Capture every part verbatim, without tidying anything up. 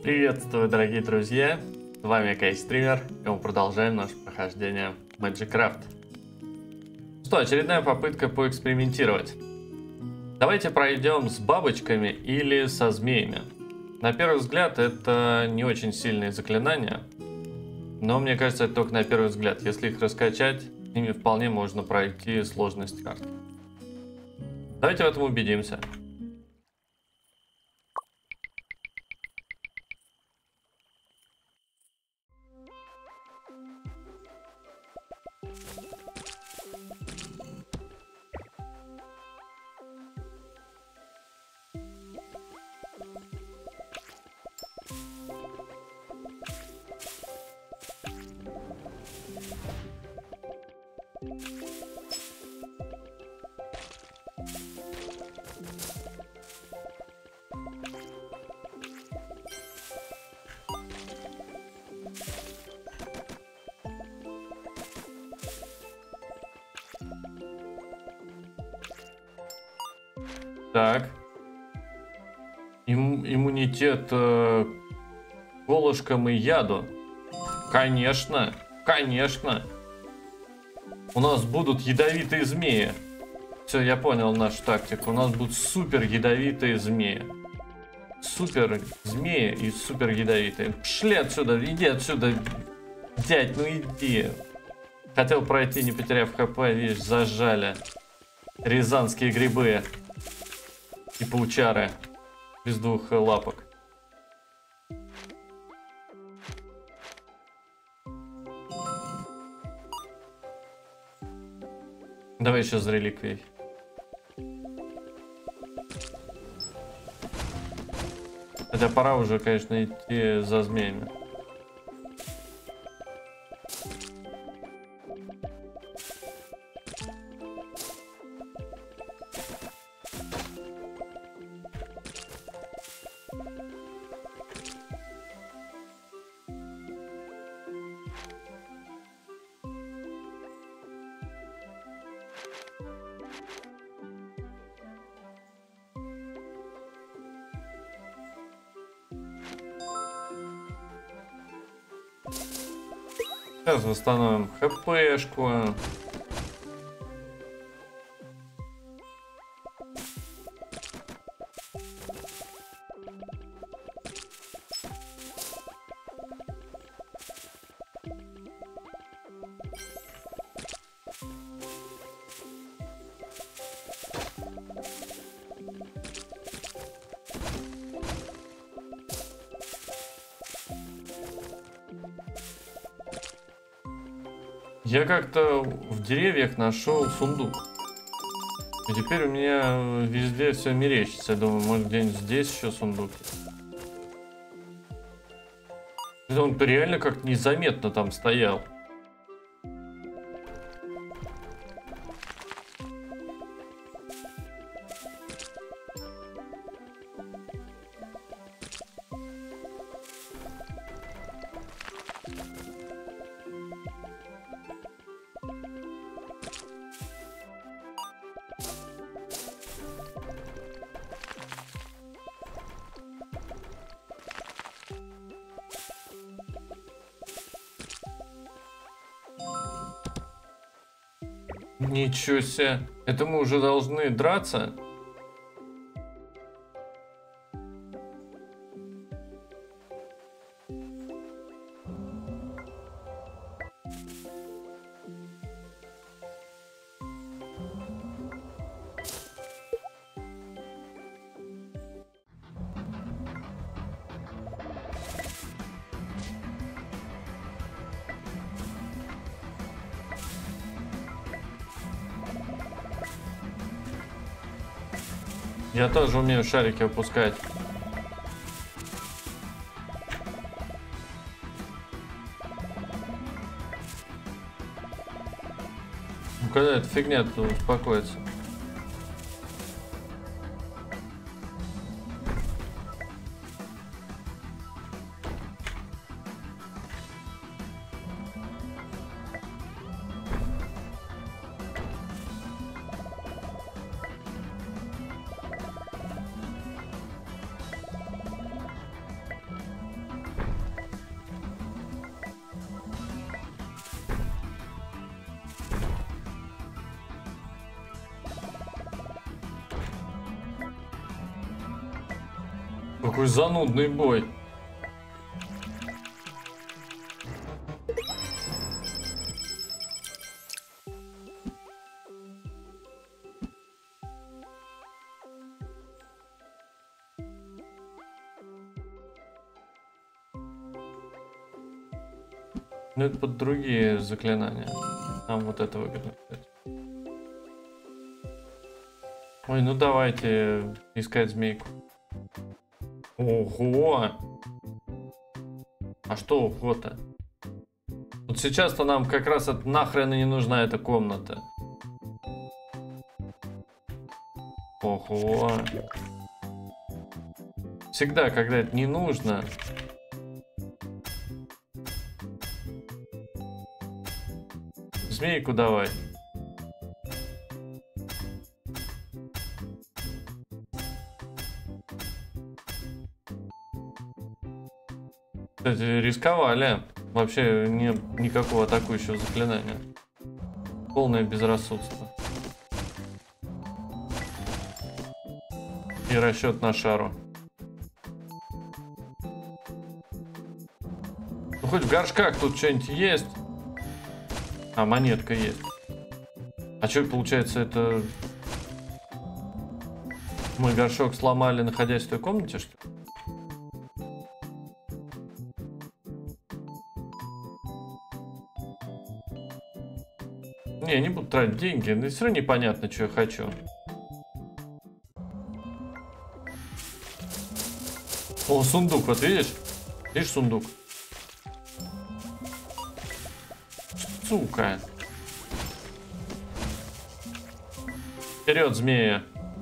Приветствую, дорогие друзья! С вами Кейстример, и мы продолжаем наше прохождение Magicraft. Что, очередная попытка поэкспериментировать. Давайте пройдем с бабочками или со змеями. На первый взгляд, это не очень сильные заклинания, но мне кажется, это только на первый взгляд. Если их раскачать, с ними вполне можно пройти сложность карт. Давайте в этом убедимся. Так. Им, иммунитет э, к колышкам и яду. Конечно, конечно. У нас будут ядовитые змеи. Все, я понял нашу тактику. У нас будут супер ядовитые змеи. Супер змеи и супер ядовитые. Пшли отсюда, иди отсюда. Дядь, ну иди. Хотел пройти, не потеряв хп, видишь, зажали. Рязанские грибы. И паучары. Без двух лапок. Давай еще за реликвией. Хотя пора уже, конечно, идти за змеями. Сейчас восстановим хпшку. Я как-то в деревьях нашел сундук. И теперь у меня везде все мерещится. Я думаю, может где-нибудь здесь еще сундук. Он реально как-то незаметно там стоял. Ничего себе. Это мы уже должны драться? Я тоже умею шарики выпускать. Ну когда эта фигня-то успокоится? Какой занудный бой. Ну, это под другие заклинания. Нам вот это выгодно, кстати. Ой, ну давайте искать змейку. Ого! А что ого-то? Вот сейчас-то нам как раз это нахрен и не нужна эта комната. Ого! Всегда, когда это не нужно... Змейку давай. Кстати, рисковали. Вообще нет никакого атакующего заклинания. Полное безрассудство. И расчет на шару. Ну хоть в горшках тут что-нибудь есть. А, монетка есть. А что, получается, это... Мы горшок сломали, находясь в той комнате, что ли? Не, не буду тратить деньги, но все равно непонятно, что я хочу. О, сундук, вот видишь? Видишь сундук? Сука. Вперед, змея.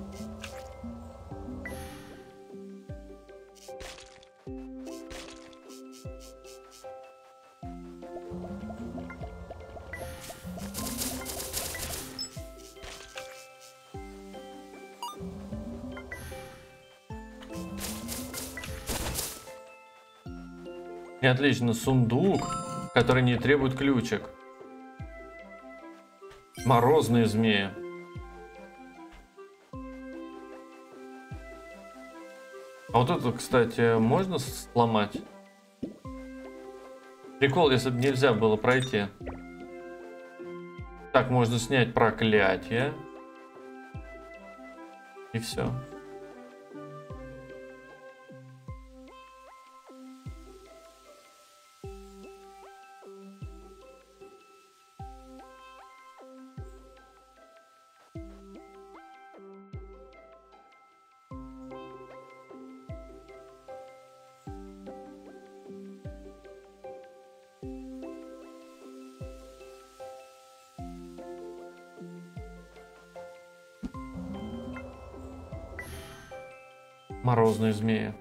И отлично, сундук, который не требует ключик. Морозные змеи. А вот это, кстати, можно сломать? Прикол, если бы нельзя было пройти. Так, можно снять проклятие. И все. Морозные змеи.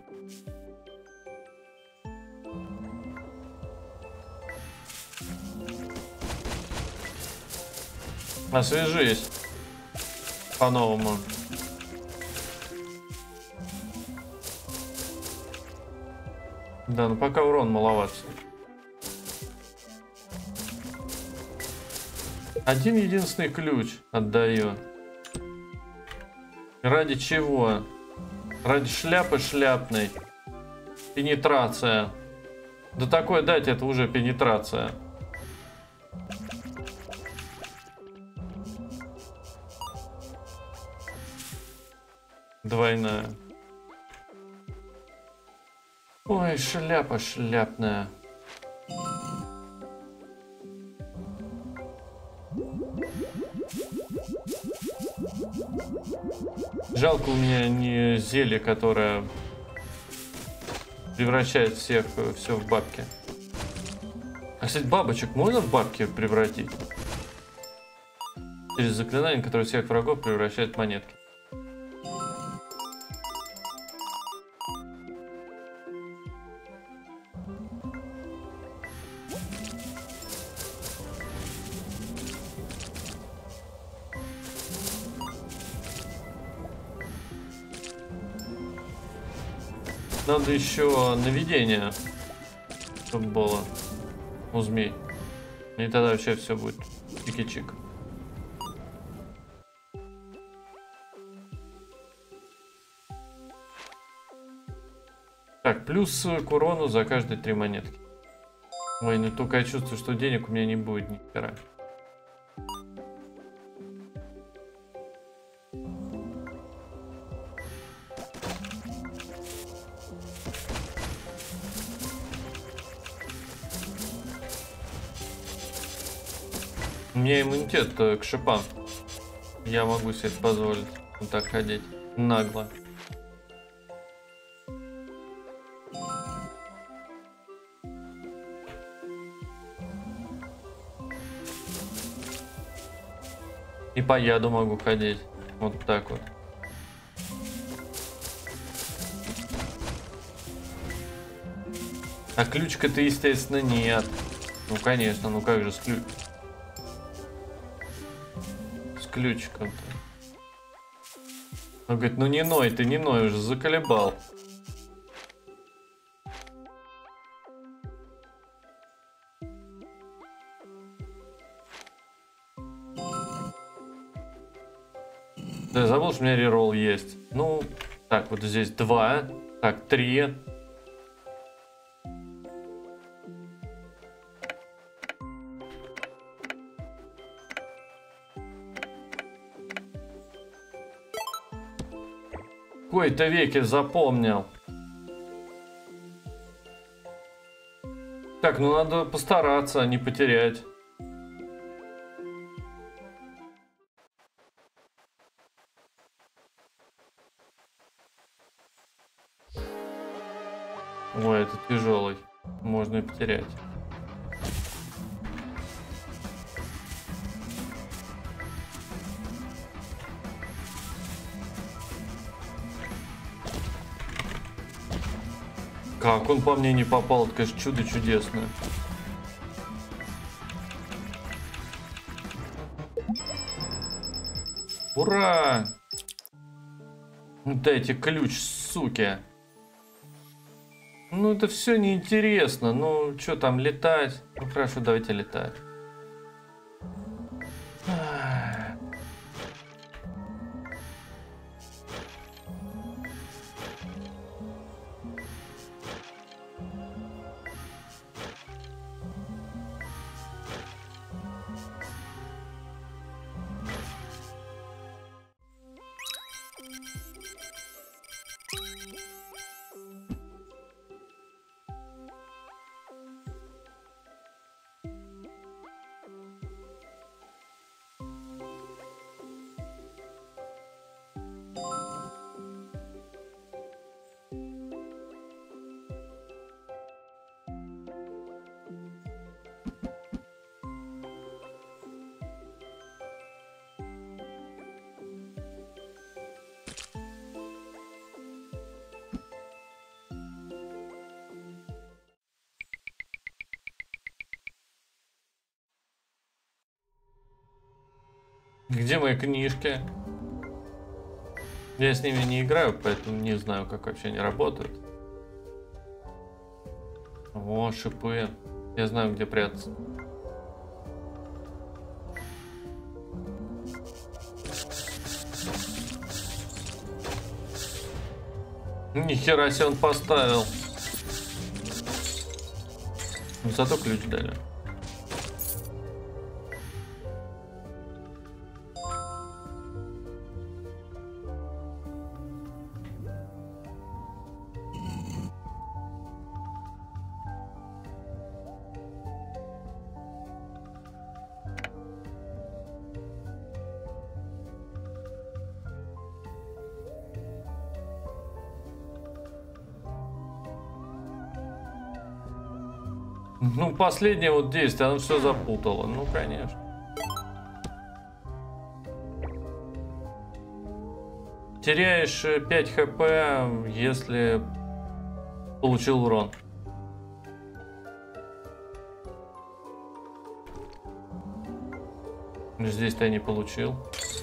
Освежись. По-новому. Да, ну пока урон маловат. Один единственный ключ отдаю. Ради чего? Ради шляпы шляпной. Пенетрация. Да такое дать, это уже пенетрация. Двойная. Ой, шляпа шляпная. Жалко, у меня не зелье, которое превращает всех все в бабки. А, кстати, бабочек можно в бабки превратить? Через заклинание, которое всех врагов превращает в монетки. Надо еще наведение, чтобы было у змей. И тогда вообще все будет чики-чик. Так, плюс к урону за каждые три монетки. Ой, ну только я чувствую, что денег у меня не будет ни хера. У меня иммунитет к шипам. Я могу себе это позволить. Вот так ходить. Нагло. И по яду могу ходить. Вот так вот. А ключка-то, естественно, нет. Ну, конечно, ну как же с ключ... С ключиком-то. Он говорит, ну не ной, ты не ной, уже заколебал. Да, я забыл, что у меня реролл есть. Ну, так, вот здесь два. Так, три. В кои-то веки запомнил. Так, ну надо постараться, а не потерять. Ой, это тяжелый. Можно и потерять. Как он по мне не попал, это, конечно, чудо чудесное. Ура! Дайте ключ, суки. Ну это все неинтересно. Ну что там летать? Ну хорошо, давайте летать. Где мои книжки? Я с ними не играю, поэтому не знаю, как вообще они работают. О, шипы. Я знаю, где прятаться. Нихера себе он поставил. Зато ключ дали. Ну, последнее вот действие, оно все запутало. Ну, конечно. Теряешь пять хп, если получил урон. Здесь-то я не получил.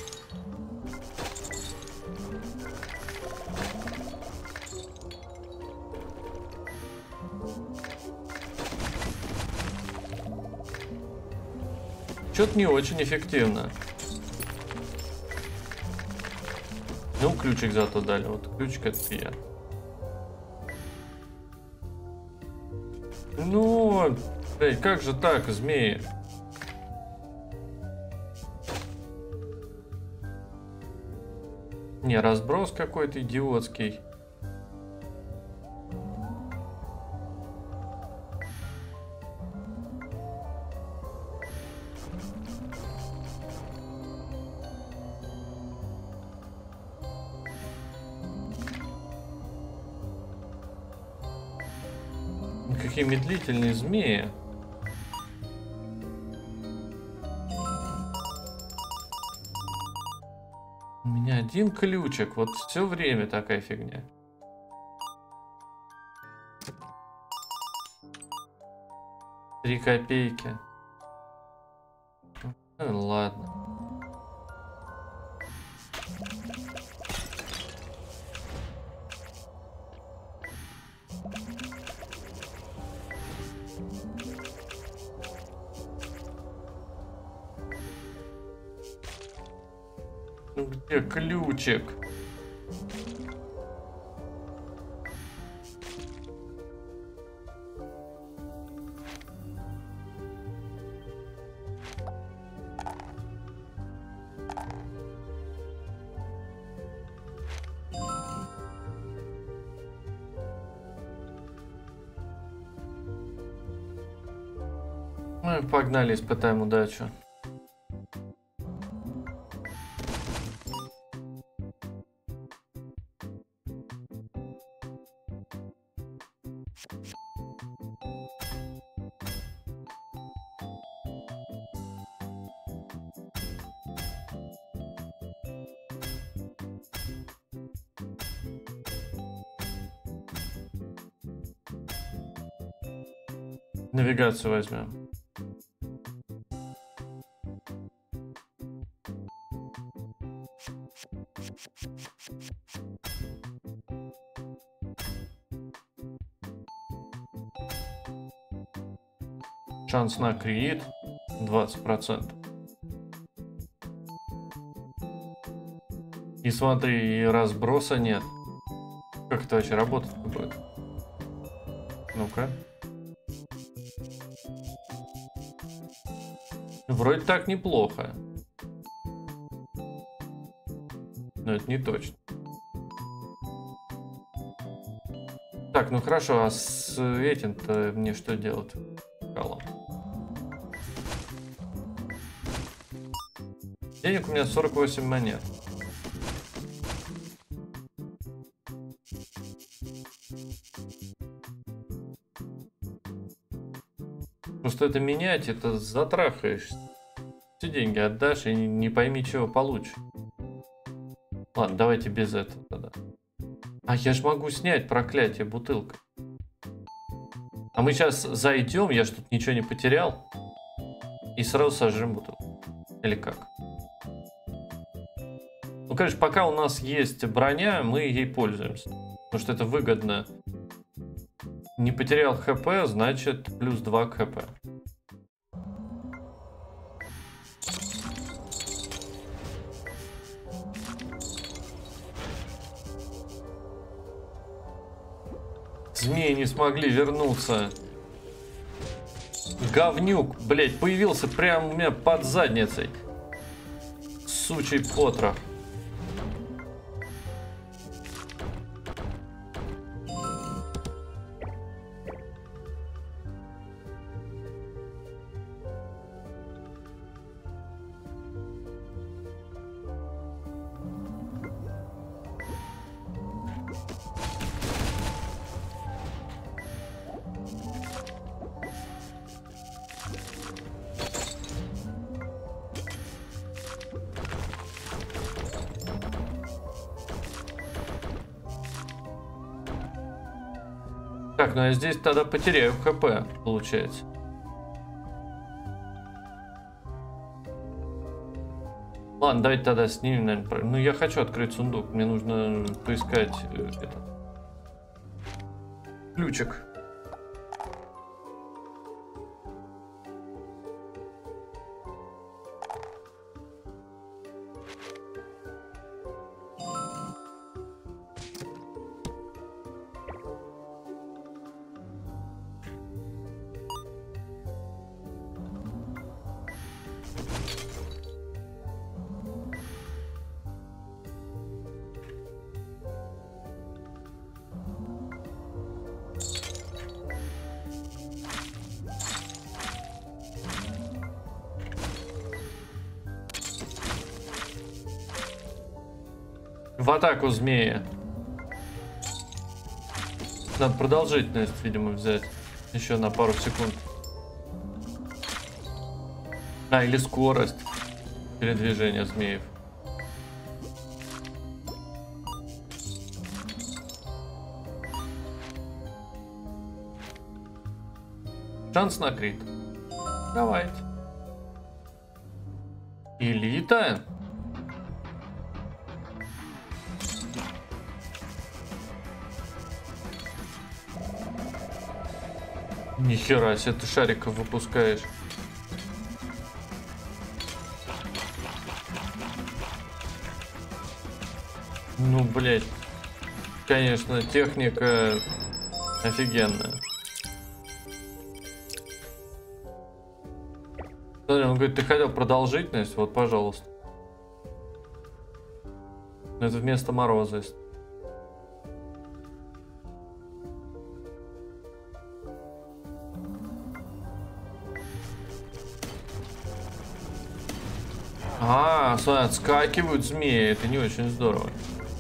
Что-то не очень эффективно. Ну, ключик зато дали. Вот ключик это я. Ну, блядь, как же так, змеи? Не, разброс какой-то идиотский. Какие медлительные змеи. У меня один ключик. Вот все время такая фигня. Три копейки. Ну, ладно. Ну где ключик? Ну, погнали, испытаем удачу. Навигацию возьмем. Шанс на крит двадцать процентов. И смотри, и разброса нет. Как это вообще работать будет? Ну-ка. Вроде так неплохо. Но это не точно. Так, ну хорошо, а с этим-то мне что делать? Колом. Денег у меня сорок восемь монет. Просто это менять, это затрахаешься. Все деньги отдашь и не пойми, чего получишь. Ладно, давайте без этого тогда. А я ж могу снять проклятие бутылкой. А мы сейчас зайдем, я ж тут ничего не потерял. И сразу сожрем бутылку. Или как? Ну, конечно, пока у нас есть броня, мы ей пользуемся. Потому что это выгодно. Не потерял хп, значит плюс два к хп. Змеи не смогли вернуться. Говнюк, блять, появился прямо у меня под задницей. Сучий потрох. Так, ну я здесь тогда потеряю хп, получается. Ладно, давайте тогда снимем, наверное. Ну, я хочу открыть сундук. Мне нужно поискать э, этот ключик. В атаку змея. Надо продолжительность, видимо, взять. Еще на пару секунд. А, или скорость передвижения змеев. Шанс на крит. Давайте. Элита. Нихера себе ты шариков выпускаешь. Ну, блять. Конечно, техника офигенная. Смотри, он говорит, ты хотел продолжительность? Вот, пожалуйста. Но это вместо мороза. А, смотри, отскакивают змеи. Это не очень здорово.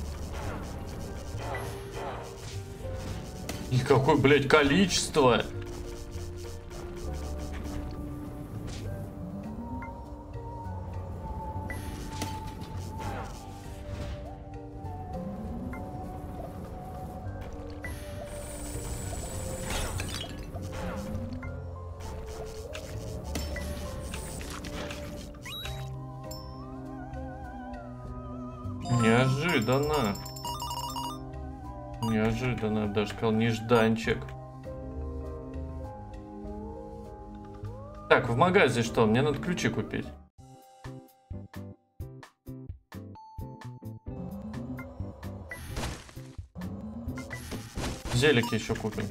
И какое, блядь, количество. Неожиданно. Неожиданно, даже сказал, нежданчик. Так, в магазе что? Мне надо ключи купить. Зелики еще купим.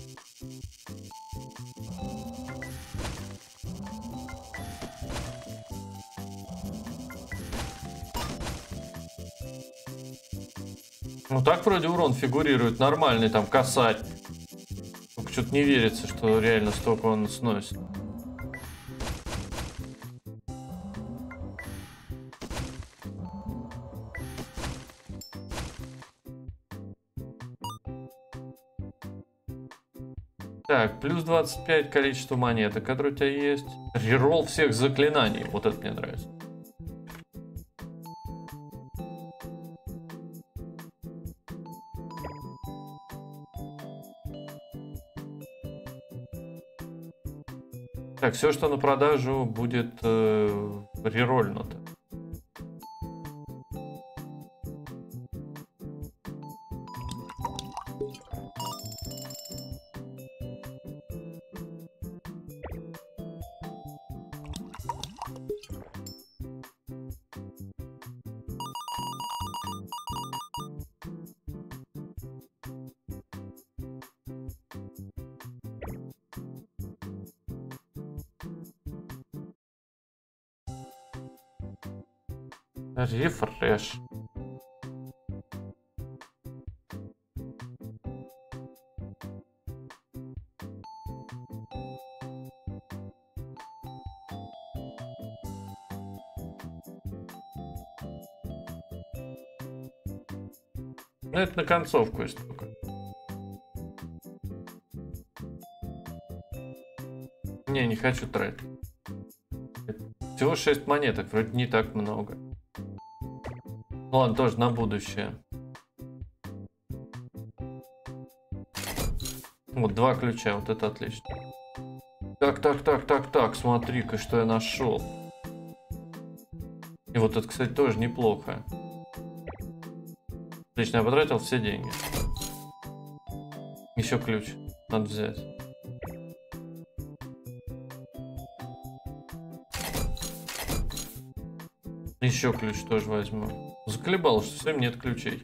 Ну так вроде урон фигурирует нормальный, там косарь. Только что-то не верится, что реально столько он сносит. Так, плюс двадцать пять количество монеток, которые у тебя есть. Реролл всех заклинаний, вот это мне нравится. Так, все, что на продажу, будет э, рерольнуто. Рефреш. Ну, это на концовку есть только. Не, не хочу тратить. Всего шесть монеток, вроде не так много. Ладно, тоже на будущее. Вот два ключа, вот это отлично. Так, так, так, так, так, смотри-ка, что я нашел. И вот это, кстати, тоже неплохо. Отлично, я потратил все деньги. Еще ключ надо взять. Еще ключ тоже возьму. Заколебал, что все нет ключей.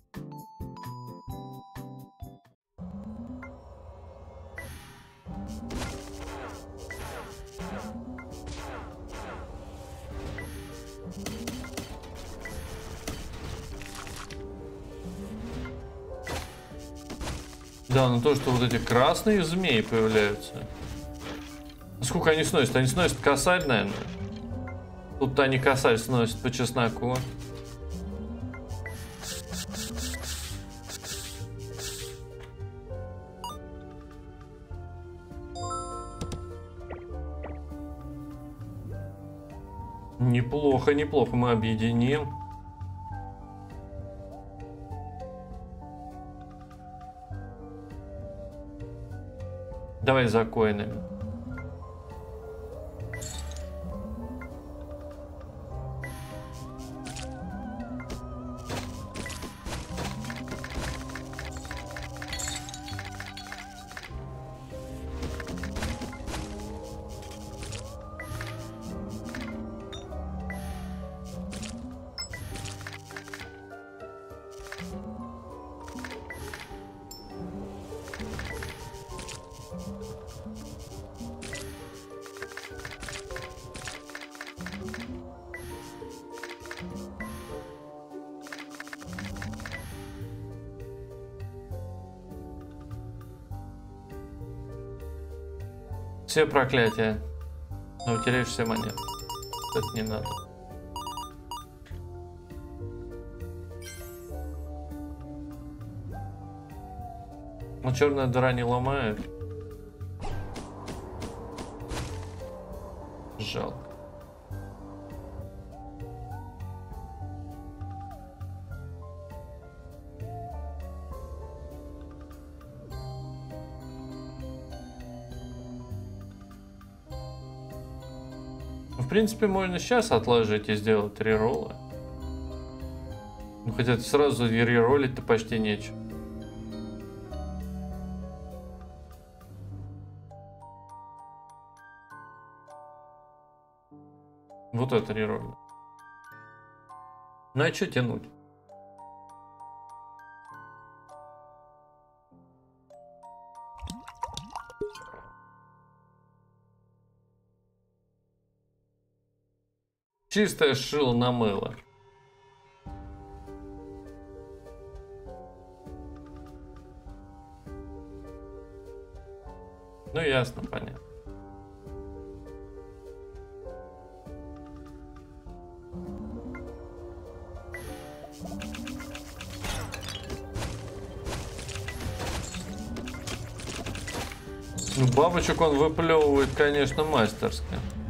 Да, но то, что вот эти красные змеи появляются. Сколько они сносят? Они сносят косарь, наверное. Тут они косарь сносят по чесноку. Неплохо, неплохо. Мы объединим. Давай за коинами. Все проклятия. Но утеряешь все монеты. Это не надо. Но черная дыра не ломает. Жалко. В принципе, можно сейчас отложить и сделать три ролла. Ну, хотя сразу реролить-то почти нечего. Вот это рероль. Ну, а что тянуть? Чистое шило на мыло. Ну ясно, понятно. Ну, бабочек он выплевывает, конечно, мастерски.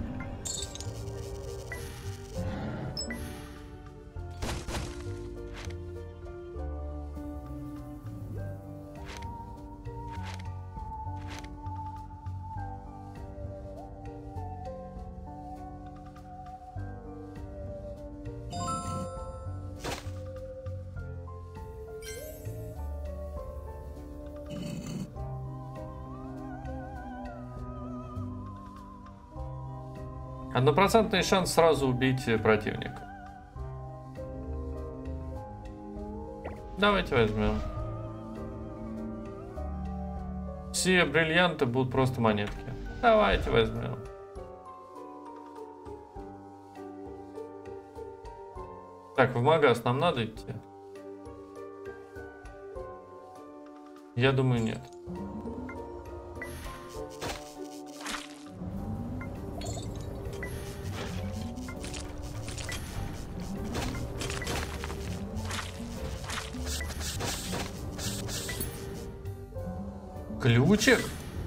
Однопроцентный шанс сразу убить противника. Давайте возьмем. Все бриллианты будут просто монетки. Давайте возьмем. Так, в магаз нам надо идти? Я думаю, нет. Ключик?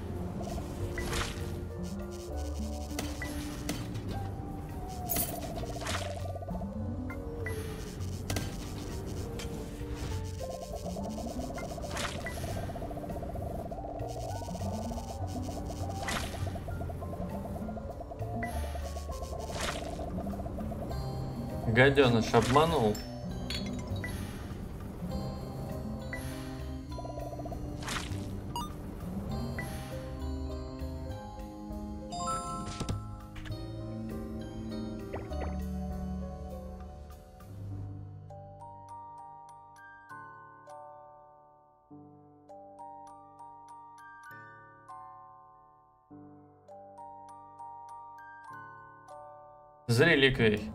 Гаденыш обманул. За реликвией.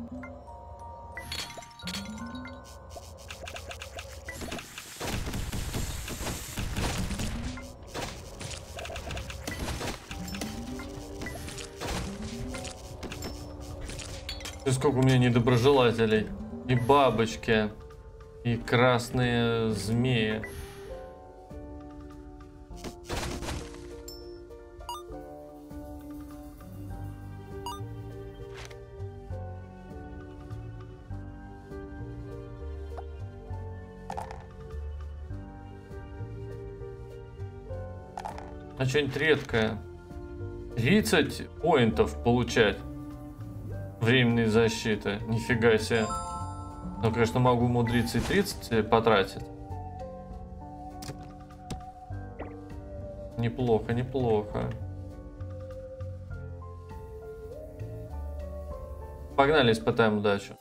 И сколько у меня недоброжелателей. И бабочки. И красные змеи. А что-нибудь редкое. тридцать поинтов получать. Временной защиты. Нифига себе. Ну, конечно, могу умудриться и тридцать потратить. Неплохо, неплохо. Погнали, испытаем удачу.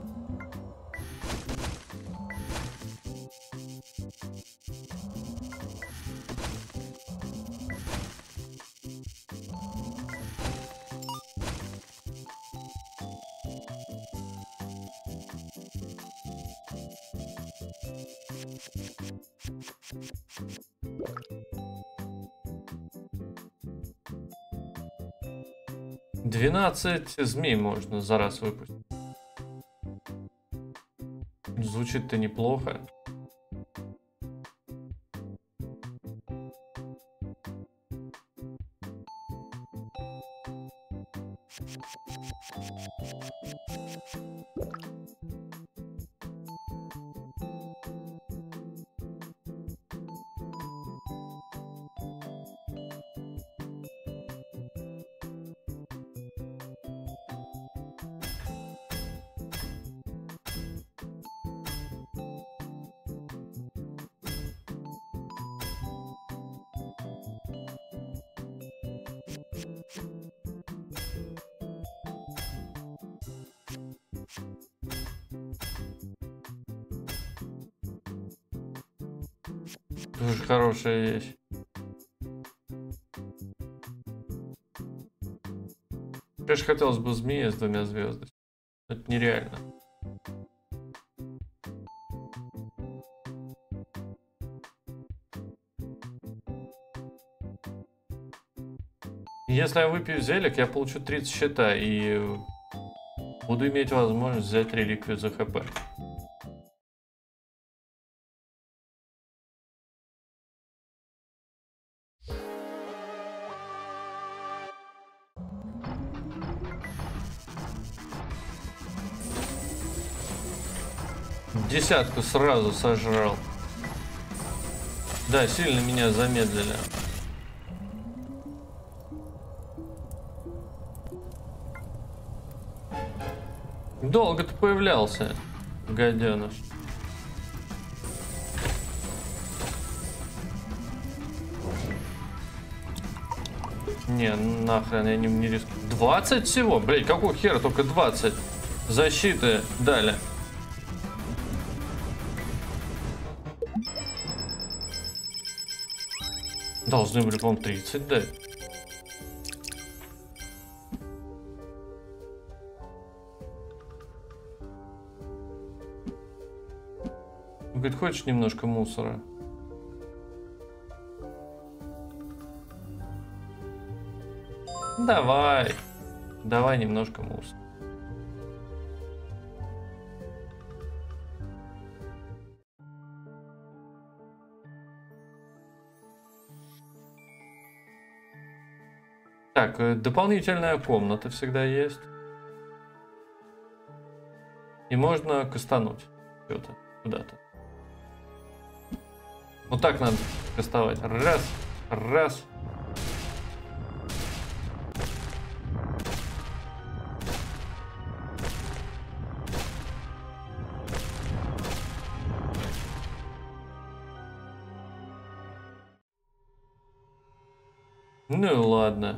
двенадцать змей можно за раз выпустить. Звучит-то неплохо. Тоже хорошая вещь. Конечно, хотелось бы змея с двумя звездами. Это нереально. Если я выпью зелик, я получу тридцать щита и буду иметь возможность взять реликвию за хп. Десятку сразу сожрал. Да, сильно меня замедлили. Долго ты появлялся, гаденыш. Не, нахрен, я не, не рискую. двадцать всего? Блять, какого хера только двадцать? Защиты дали. Должны были, по-моему, тридцать дать. Говорит, хочешь немножко мусора? Давай. Давай немножко мусора. Так, дополнительная комната всегда есть. И можно кастануть что-то куда-то. Вот так надо кастовать. Раз, раз. Ну и ладно.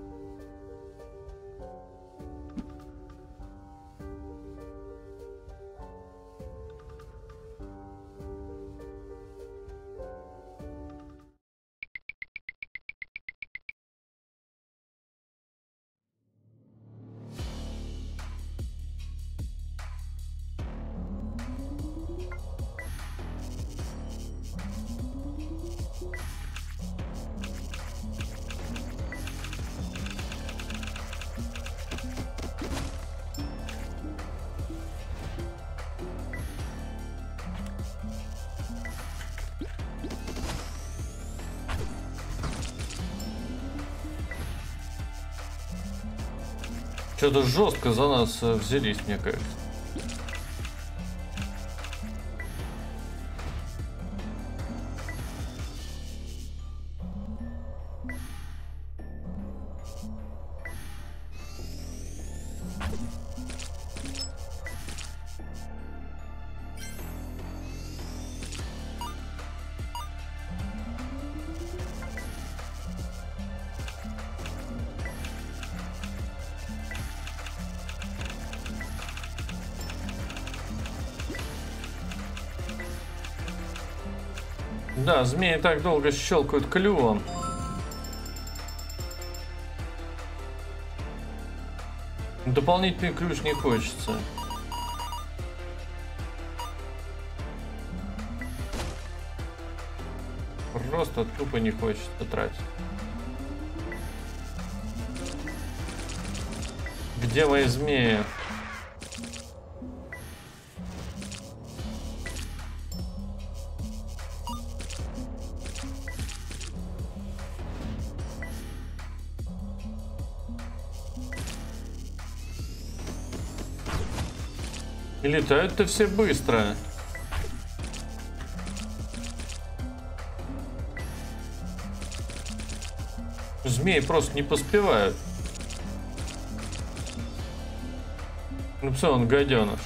Что-то жестко за нас взялись, мне кажется. Да, змеи так долго щелкают клювом. Дополнительный ключ не хочется. Просто тупо не хочется тратить. Где мои змеи? И летают-то все быстро. Змеи просто не поспевают. Ну все, он гаденыш.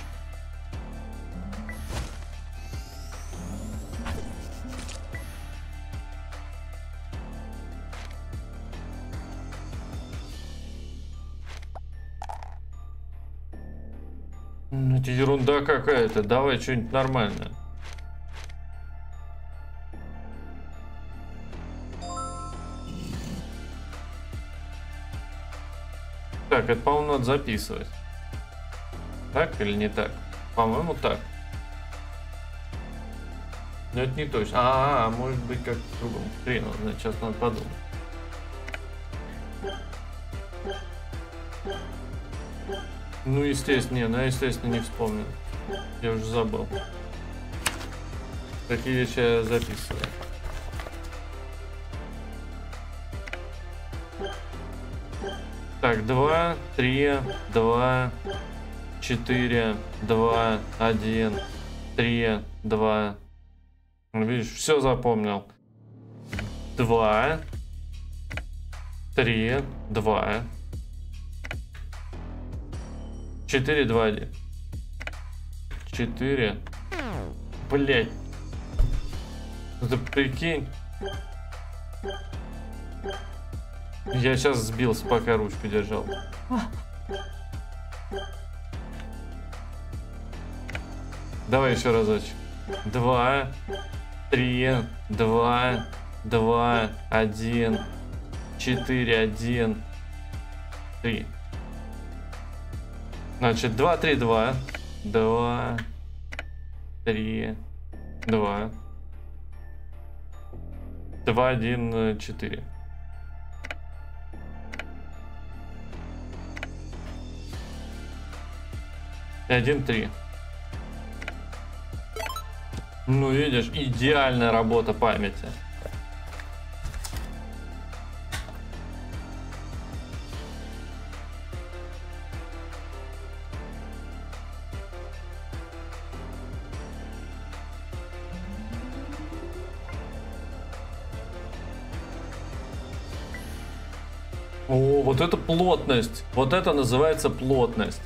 Ну это ерунда какая-то. Давай что-нибудь нормальное. Так, это, по-моему, надо записывать. Так или не так? По-моему, так. Но это не точно. А, -а, -а может быть, как по-другому. Хрен, значит, сейчас надо подумать. Ну, естественно, не, ну, естественно, не вспомнил. Я уже забыл. Такие вещи я записываю. Так, два, три, два, четыре, два, один, три, два. Видишь, все запомнил. Два, три, два, четыре, два, один. Четыре. Блять. Это прикинь. Я сейчас сбился, пока ручку держал. Давай еще разочек. Два, три, два, два, один, четыре, один, три. Значит, два, три, два, два, три, два, два, один, четыре. один, три. Ну, видишь, идеальная работа памяти. О, вот это плотность. Вот это называется плотность.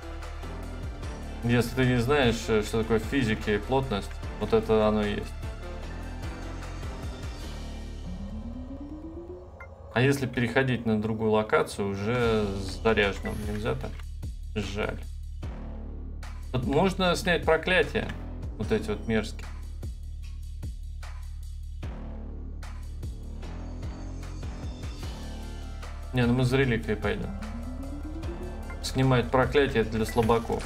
Если ты не знаешь, что такое в физике плотность, вот это оно и есть. А если переходить на другую локацию, уже с заряженным нельзя так? Жаль. Вот можно снять проклятия. Вот эти вот мерзкие. Не, ну мы за реликвией пойдем. Снимать проклятие для слабаков.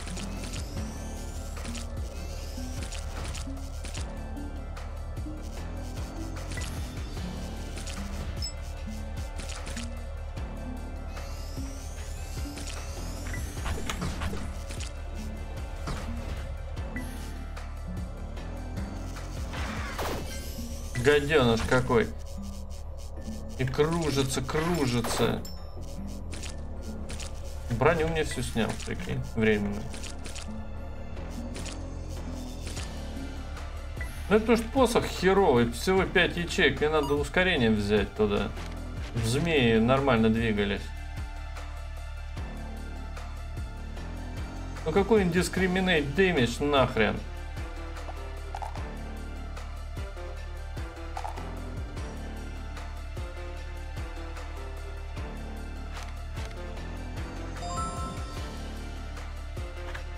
Гаденыш какой. И кружится, кружится. Броню мне всю снял, прикинь, временно. Ну это потому что посох херовый, всего пять ячеек, мне надо ускорение взять туда. Змеи нормально двигались. Ну какой indiscriminate damage нахрен?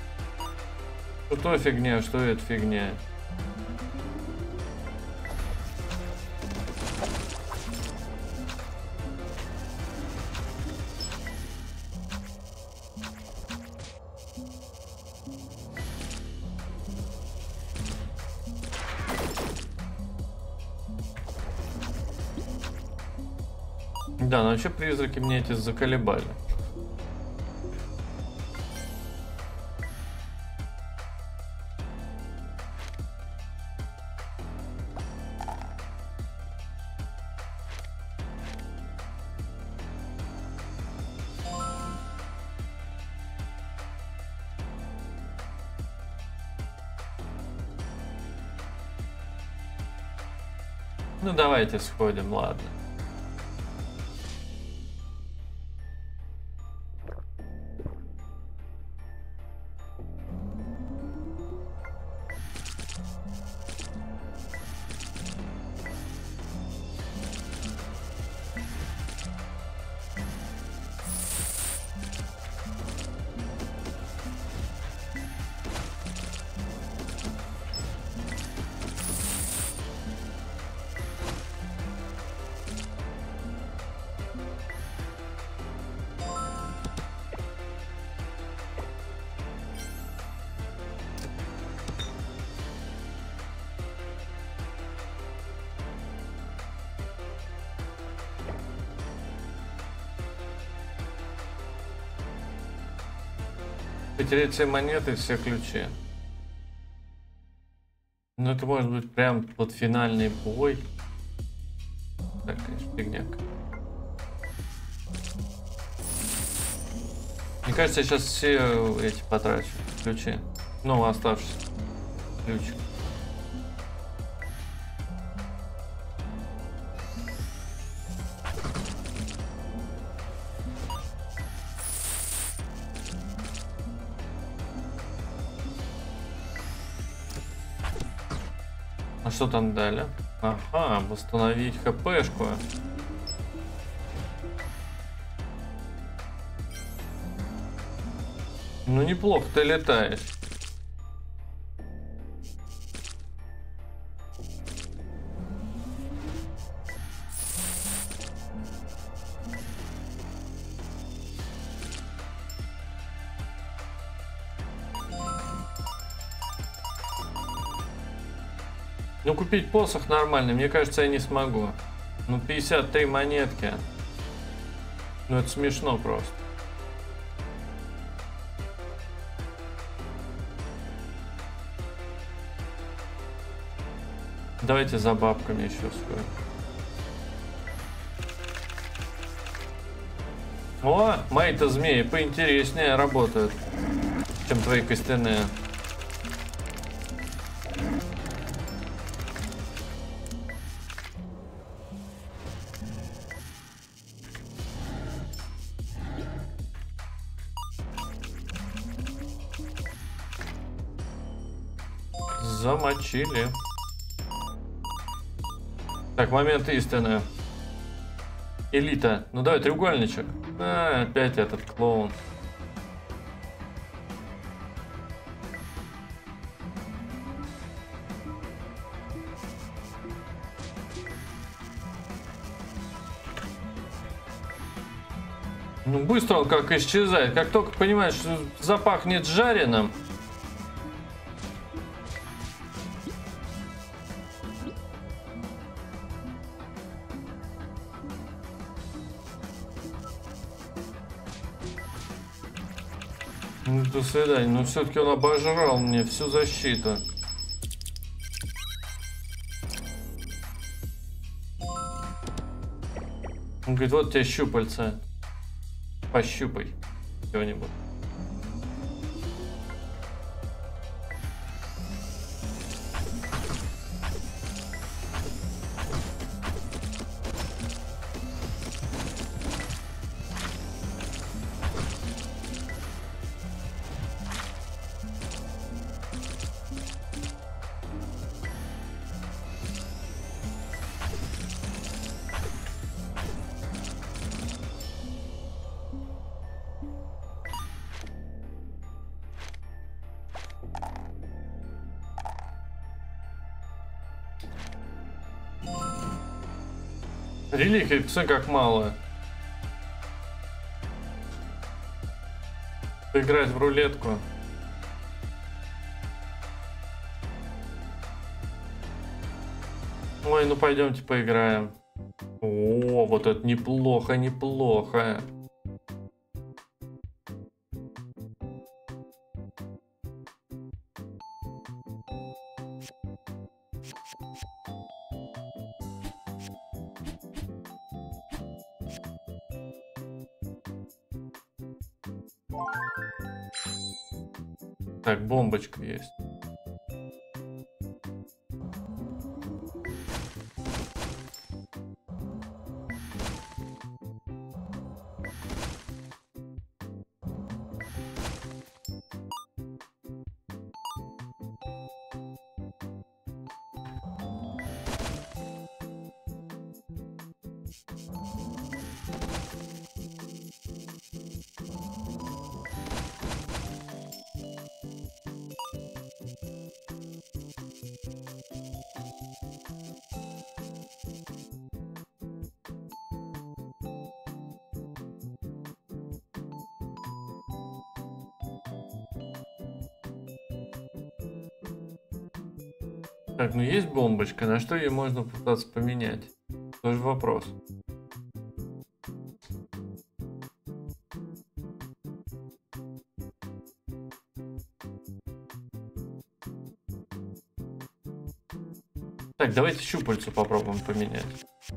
Что то фигня, что это фигня. Да, но вообще призраки мне эти заколебали. Ну давайте сходим, ладно. Потерять все монеты и все ключи. Ну это может быть прям под финальный бой. Так, конечно, фигня. Мне кажется, я сейчас все эти потрачу. Ключи. Ну, оставшийся ключик. А что там дали? Ага, восстановить хпшку. Ну неплохо ты летаешь. Ну купить посох нормальный, мне кажется, я не смогу. Ну пятьдесят три монетки. Ну это смешно просто. Давайте за бабками еще сходим. О, мои-то змеи поинтереснее работают, чем твои костяные. Замочили. Так, момент истины. Элита. Ну давай, треугольничек. А, опять этот клоун. Ну быстро он как исчезает. Как только понимаешь, что запахнет жареным. Ну, до свидания. Но все-таки он обожрал мне всю защиту. Он говорит, вот тебе щупальца. Пощупай чего-нибудь. Реликвий, все как мало. Поиграть в рулетку. Ой, ну пойдемте поиграем. О, О, вот это неплохо, неплохо. Так, бомбочка есть. Так, ну есть бомбочка, на что ее можно попытаться поменять? Тоже вопрос. Так, давайте щупальцу попробуем поменять.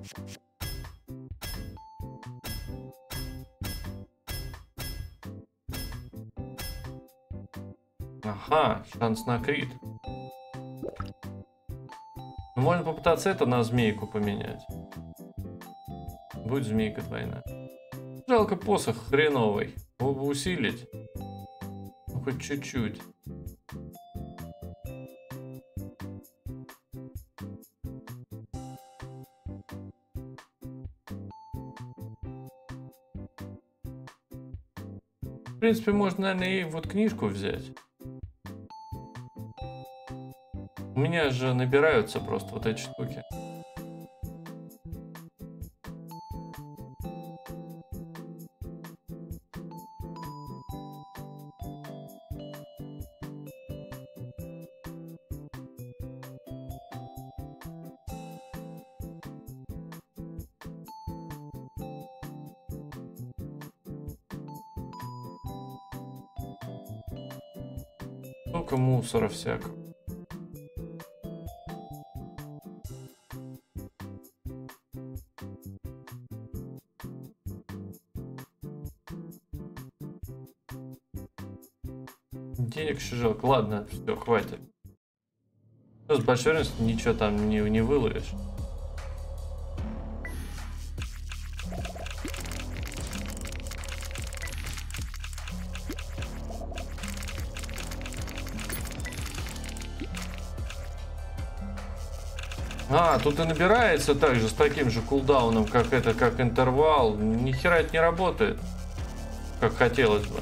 Ага, шанс на крит. Ну, можно попытаться это на змейку поменять. Будет змейка двойная. Жалко, посох хреновый. Его бы усилить. Ну, хоть чуть-чуть. В принципе, можно, наверное, и вот книжку взять. У меня же набираются просто вот эти штуки. Сколько мусора всякого. Денег еще жалко. Ладно, все, хватит. С большой вероятностью ничего там не, не выловишь. А, тут и набирается также с таким же кулдауном, как это, как интервал. Ни хера это не работает, как хотелось бы.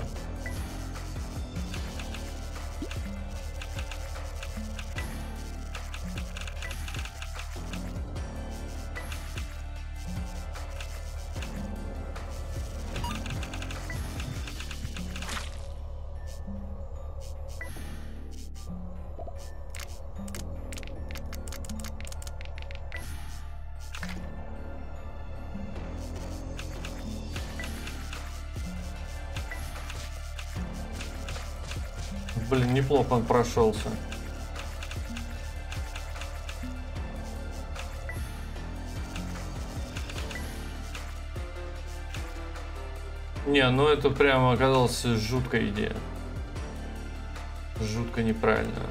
Блин, неплохо он прошелся. Не, ну это прямо оказалась жуткая идея. Жутко неправильная.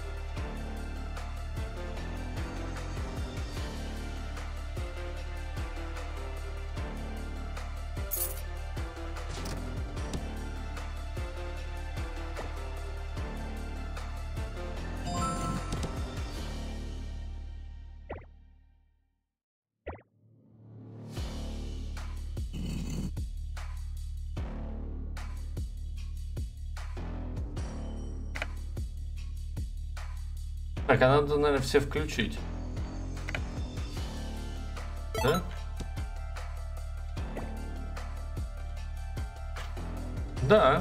Так, а надо, наверное, все включить. Да? Да.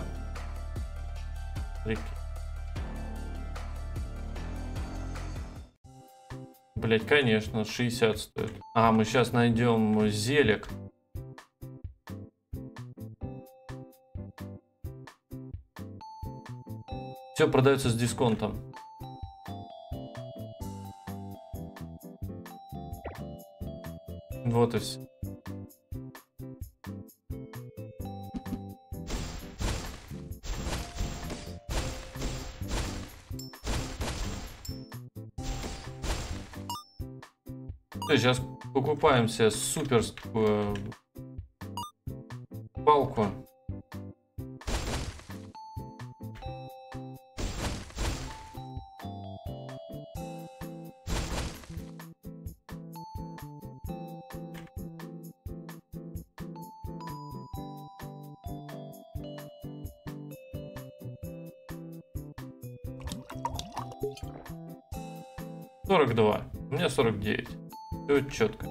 Блять, конечно, шестьдесят стоит. А, мы сейчас найдем зелек. Все продается с дисконтом. Вот и все. Сейчас покупаем себе суперскую палку. сорок два. У меня сорок девять. Все четко.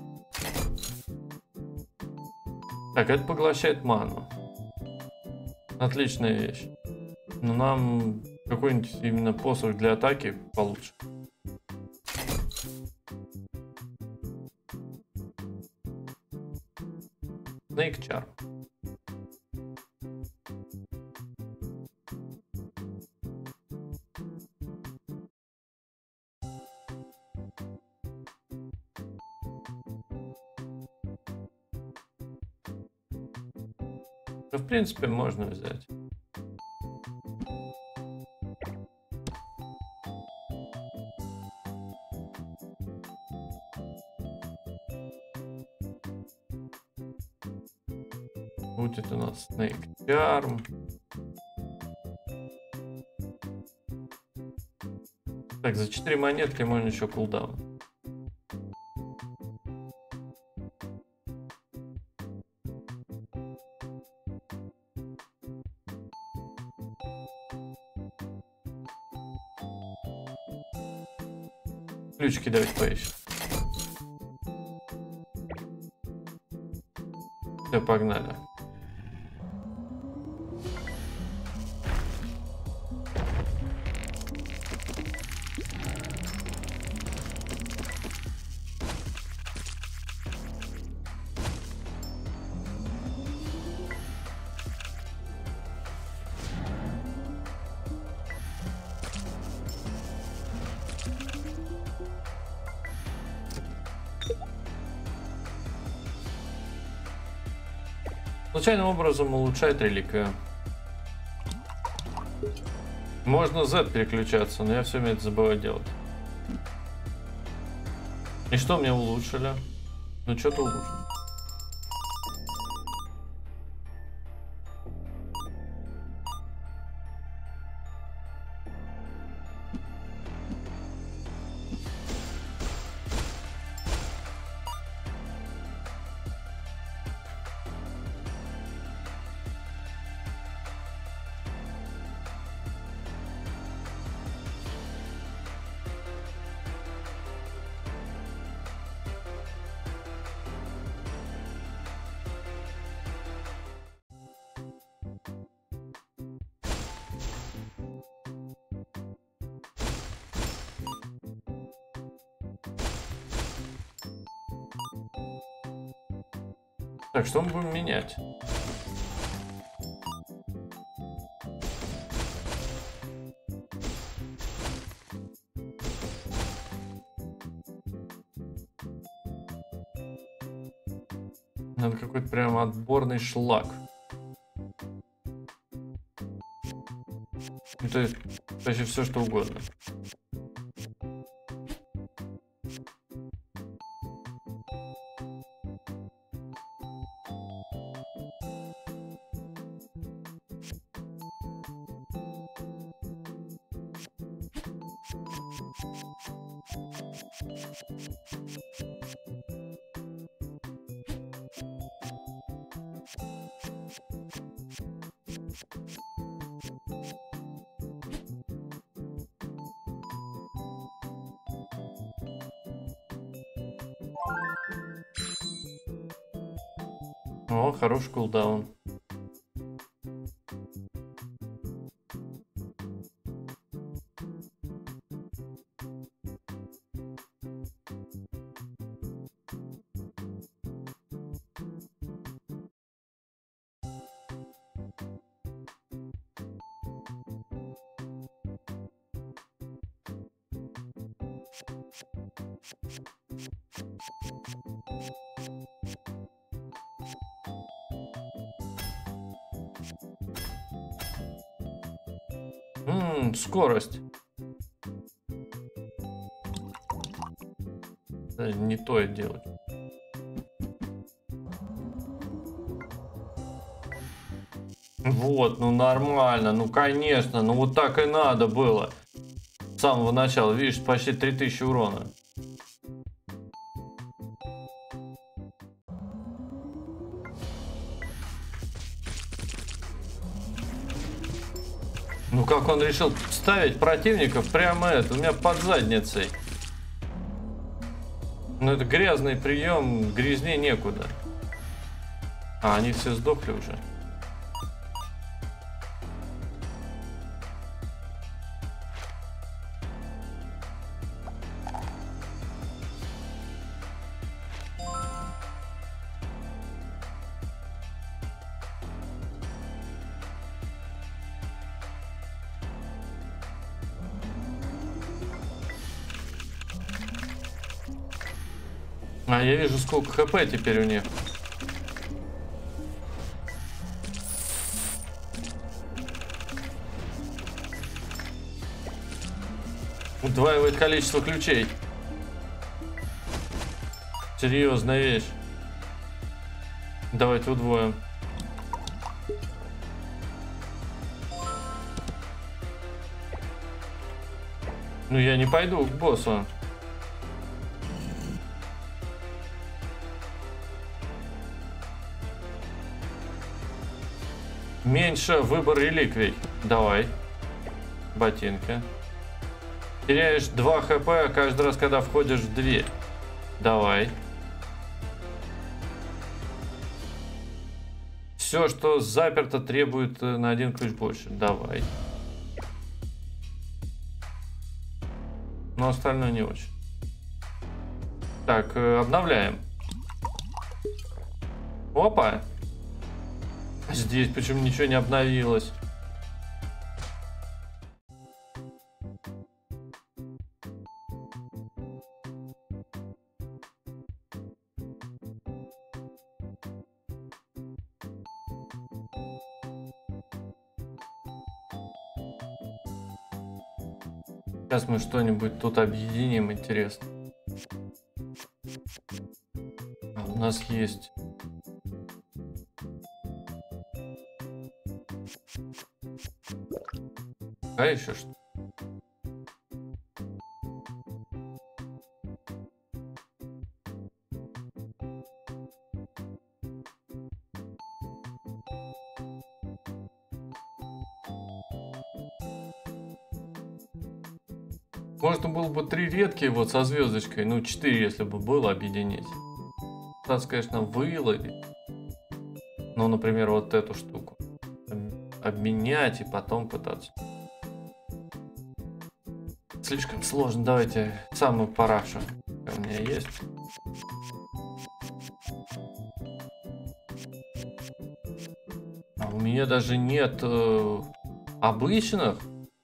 Так, это поглощает ману. Отличная вещь. Но нам какой-нибудь именно посох для атаки получше. Snake Charm. Ну, в принципе, можно взять. Будет у нас Snake Charm. Так, за четыре монетки можно еще кулдаун. Ключики давайте поищем. Все, погнали. Случайным образом улучшает реликвию. Можно Z переключаться, но я все время это забываю делать. И что мне улучшили? Ну что-то улучшили. Так, что мы будем менять? Надо какой-то прям отборный шлак. Ну, то есть почти все, что угодно. О, хороший кулдаун. Ммм, скорость. Да, не то и делать. Вот, ну нормально, ну конечно, ну вот так и надо было. С самого начала, видишь, почти три тысячи урона. Ну как он решил ставить противников прямо это, у меня под задницей. Ну это грязный прием, грязнее некуда. А, они все сдохли уже. А, я вижу, сколько хп теперь у них. Удваивает количество ключей. Серьезная вещь. Давайте удвоим. Ну я не пойду к боссу. Меньше выбор реликвий. Давай. Ботинки. Теряешь два хп каждый раз, когда входишь в дверь. Давай. Все, что заперто, требует на один ключ больше. Давай. Но остальное не очень. Так, обновляем. Опа. Здесь почему ничего не обновилось? Сейчас мы что-нибудь тут объединим, интересно. А у нас есть... А еще что? Можно было бы три редкие вот со звездочкой, ну четыре, если бы было, объединить. Пытаться, конечно, выловить. Ну, например, вот эту штуку. Обменять и потом пытаться. Слишком сложно. Давайте самую парашу. У меня есть. А у меня даже нет э, обычных.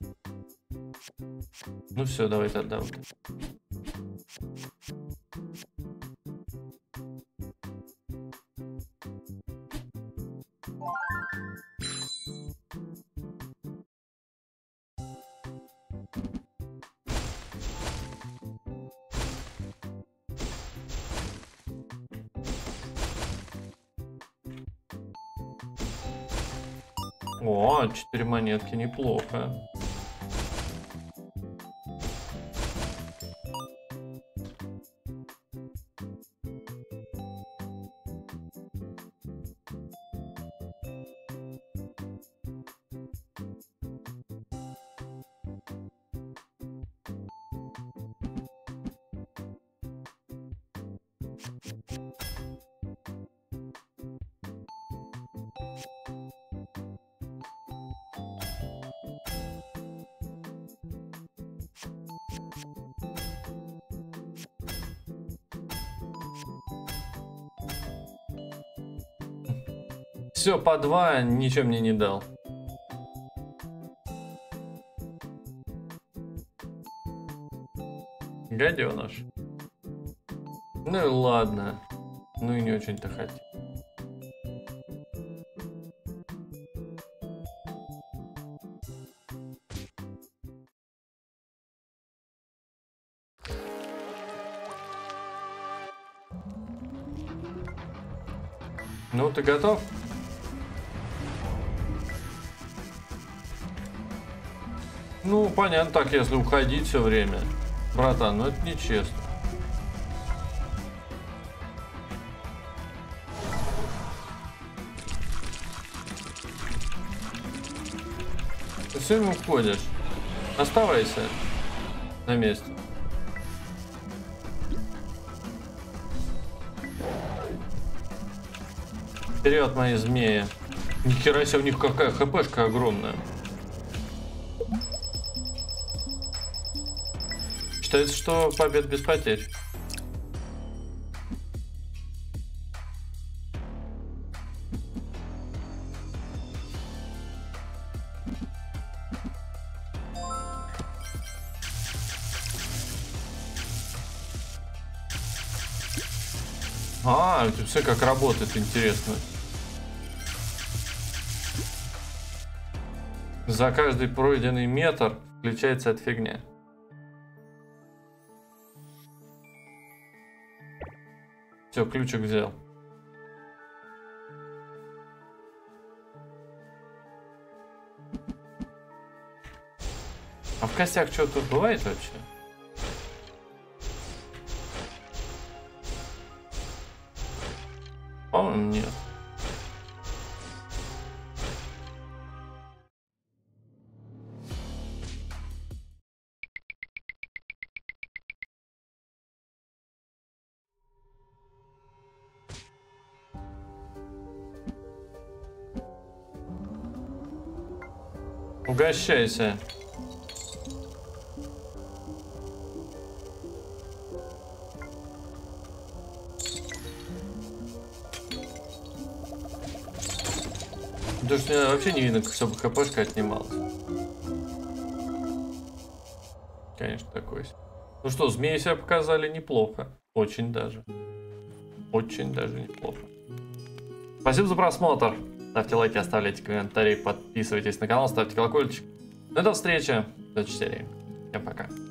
Ну все, давайте отдам. О, четыре монетки, неплохо. Все, по два, ничего мне не дал. Гаденыш. Ну и ладно. Ну и не очень-то хотел. Ну, ты готов? Ну, понятно, так, если уходить все время. Братан, ну это нечестно. Ты все время уходишь. Оставайся на месте. Вперед, мои змеи. Нихера себе, у них какая хпшка огромная. Считается, что побед без потерь. А, это все как работает, интересно. За каждый пройденный метр включается эта фигня. Все, ключик взял. А в костях что тут бывает вообще? По-моему, нет. Угощайся. Потому что мне вообще не видно, чтобы хпшка отнималась. Конечно, такой. Ну что, змеи себя показали неплохо. Очень даже. Очень даже неплохо. Спасибо за просмотр. Ставьте лайки, оставляйте комментарии, подписывайтесь на канал, ставьте колокольчик. Ну и до встречи в следующей серии. Всем пока.